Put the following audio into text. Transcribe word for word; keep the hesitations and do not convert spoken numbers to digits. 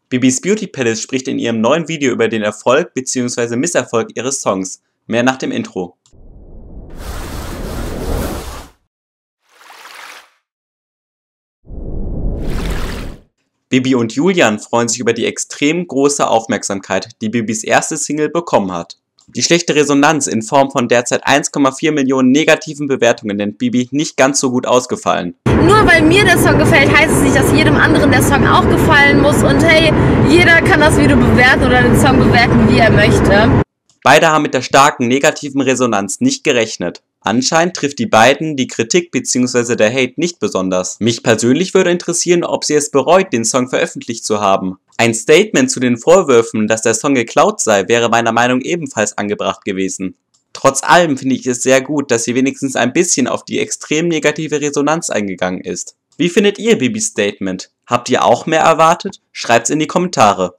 Bibis Beauty Palace spricht in ihrem neuen Video über den Erfolg bzw. Misserfolg ihres Songs. Mehr nach dem Intro. Bibi und Julian freuen sich über die extrem große Aufmerksamkeit, die Bibis erste Single bekommen hat. Die schlechte Resonanz in Form von derzeit eins Komma vier Millionen negativen Bewertungen nennt Bibi nicht ganz so gut ausgefallen. Nur weil mir der Song gefällt, heißt es nicht, dass jedem anderen der Song auch gefallen muss. Und hey, jeder kann das Video bewerten oder den Song bewerten, wie er möchte. Beide haben mit der starken negativen Resonanz nicht gerechnet. Anscheinend trifft die beiden die Kritik bzw. der Hate nicht besonders. Mich persönlich würde interessieren, ob sie es bereut, den Song veröffentlicht zu haben. Ein Statement zu den Vorwürfen, dass der Song geklaut sei, wäre meiner Meinung nach ebenfalls angebracht gewesen. Trotz allem finde ich es sehr gut, dass sie wenigstens ein bisschen auf die extrem negative Resonanz eingegangen ist. Wie findet ihr Bibis Statement? Habt ihr auch mehr erwartet? Schreibt's in die Kommentare.